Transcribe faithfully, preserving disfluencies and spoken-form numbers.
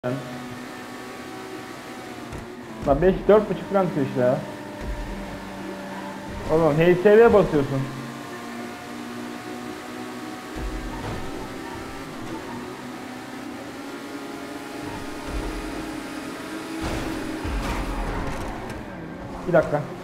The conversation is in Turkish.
Lan beş dört buçuk falan tutuyor işte ya. Oğlum H S V'ye basıyorsun. Bir dakika.